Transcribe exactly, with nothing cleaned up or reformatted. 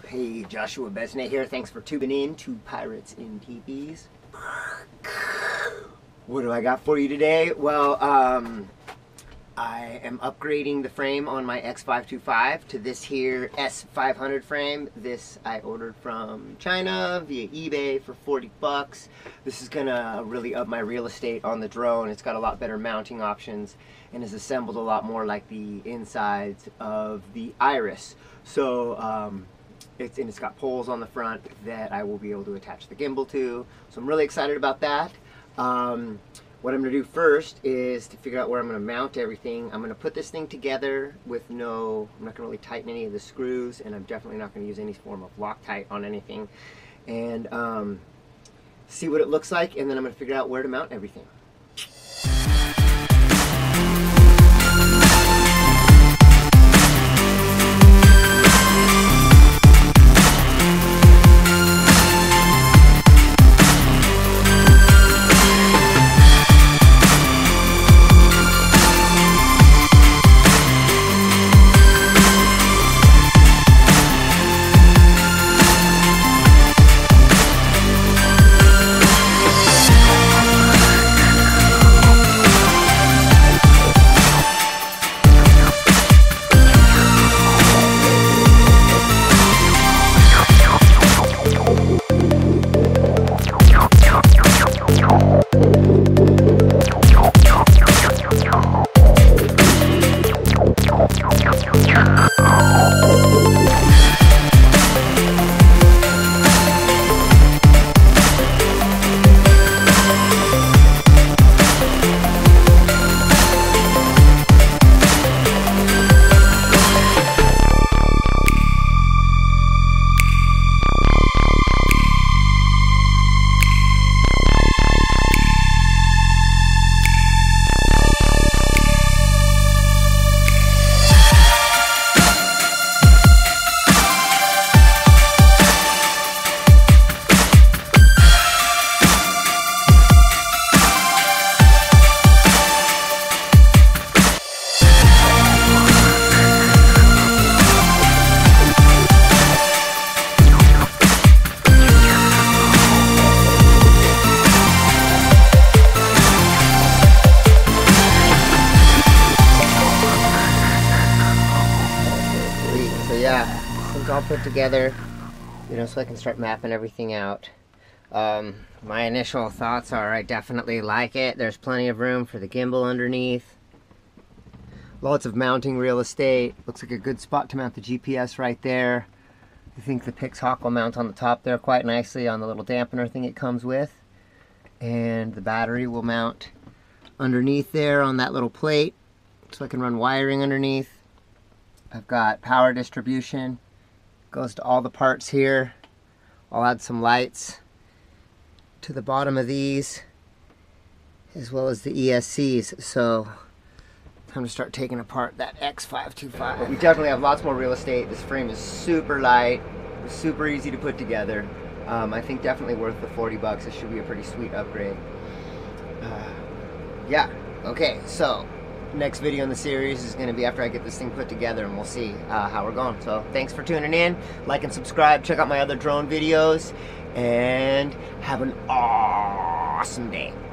Hey, Joshua Besnay here. Thanks for tuning in to Pirates in Teepees. What do I got for you today? Well, um, I am upgrading the frame on my X five twenty-five to this here S five hundred frame. This I ordered from China via eBay for forty bucks. This is gonna really up my real estate on the drone. It's got a lot better mounting options and is assembled a lot more like the insides of the Iris. So, um, It's, and it's got poles on the front that I will be able to attach the gimbal to. So I'm really excited about that. Um, what I'm going to do first is to figure out where I'm going to mount everything. I'm going to put this thing together with no, I'm not going to really tighten any of the screws, and I'm definitely not going to use any form of Loctite on anything. And um, see what it looks like, and then I'm going to figure out where to mount everything. Yeah, things all put together, you know, so I can start mapping everything out. Um, my initial thoughts are I definitely like it. There's plenty of room for the gimbal underneath. Lots of mounting real estate. Looks like a good spot to mount the G P S right there. I think the Pixhawk will mount on the top there quite nicely on the little dampener thing it comes with. And the battery will mount underneath there on that little plate, so I can run wiring underneath. I've got power distribution, goes to all the parts here. I'll add some lights to the bottom of these, as well as the E S Cs. So, time to start taking apart that X five twenty-five. But we definitely have lots more real estate. This frame is super light, super easy to put together. Um, I think definitely worth the forty bucks. It should be a pretty sweet upgrade. Uh, yeah, okay, so next video in the series is going to be after I get this thing put together, and we'll see uh, how we're going. So thanks for tuning in. Like and subscribe. Check out my other drone videos, and have an awesome day.